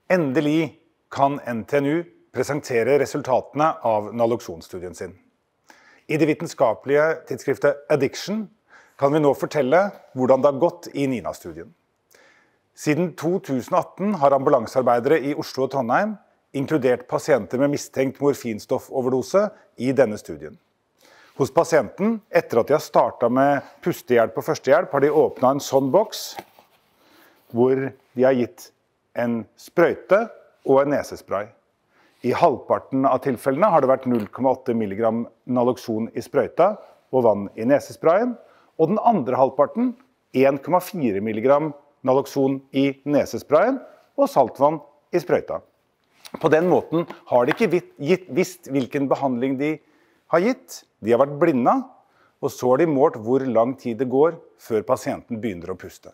Endelig kan NTNU presentere resultatene av naloxonstudien sin. I det vitenskapelige tidsskriftet Addiction kan vi nå fortelle hvordan det har gått i NINA-studien. Siden 2018 har ambulansearbeidere i Oslo og Trondheim inkludert pasienter med mistenkt morfinstoffoverdose i denne studien. Hos pasienten, etter at de har startet med pustehjelp og førstehjelp, har de åpnet en sånn boks, hvor de har gitt en sprøyte og en nesespray. I halvparten av tilfellene har det vært 0,8 mg naloxon i sprøyta og vann i nesesprayen, og den andre halvparten 1,4 mg naloxon i nesesprayen og saltvann i sprøyta. På den måten har de ikke visst hvilken behandling de har gitt. De har vært blinde, og så har de målt hvor lang tid det går før pasienten begynner å puste.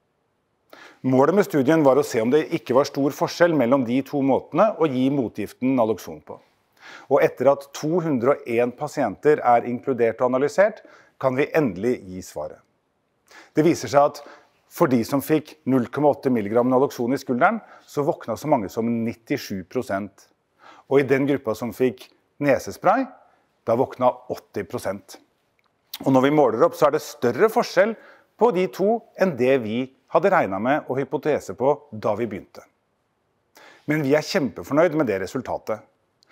Målet med studien var å se om det ikke var stor forskjell mellom de to måtene å gi motgiften naloxon på. Og etter at 201 pasienter er inkludert og analysert, kan vi endelig gi svaret. Det viser seg at for de som fikk 0,8 mg naloxon i skulderen, så våkna så mange som 97%. Og i den gruppa som fikk nesespray, da våkna 80%. Og når vi måler opp, så er det større forskjell på de to enn det vi hadde regnet med og hypotese på da vi begynte. Men vi er kjempefornøyd med det resultatet.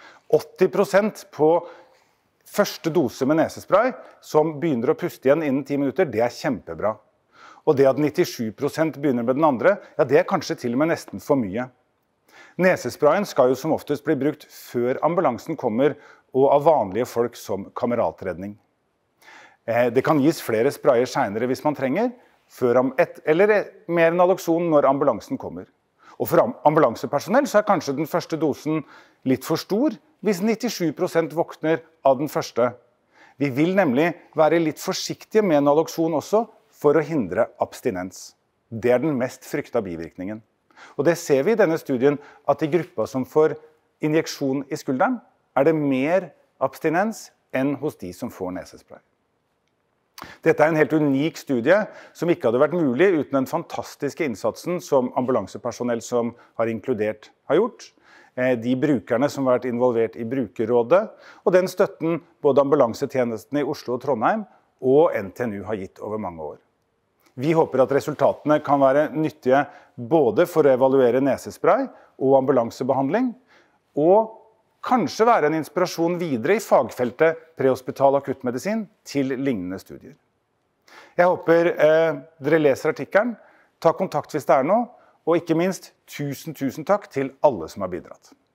80% på første dose med nesespray som begynner å puste igjen innen 10 minutter, det er kjempebra. Og det at 97% begynner med den andre, ja, det er kanskje til og med nesten for mye. Nesesprayen skal jo som oftest bli brukt før ambulansen kommer, og av vanlige folk som kameratredning. Det kan gis flere sprayer senere hvis man trenger, eller mer naloxon når ambulansen kommer. Og for ambulansepersonell så er kanskje den første dosen litt for stor hvis 97% våkner av den første. Vi vil nemlig være litt forsiktige med naloxon også for å hindre abstinens. Det er den mest frykta bivirkningen. Og det ser vi i denne studien at i gruppa som får injeksjon i skulderen, er det mer abstinens enn hos de som får nesespray. Dette er en helt unik studie som ikke hadde vært mulig uten den fantastiske innsatsen som ambulansepersonell som har inkludert har gjort, de brukerne som har vært involvert i brukerrådet, og den støtten både ambulansetjenestene i Oslo og Trondheim og NTNU har gitt over mange år. Vi håper at resultatene kan være nyttige både for å evaluere nesespray og ambulansebehandling, og kanskje være en inspirasjon videre i fagfeltet prehospital akuttmedisin til lignende studier. Jeg håper dere leser artikkelen, ta kontakt hvis det er noe, og ikke minst tusen takk til alle som har bidratt.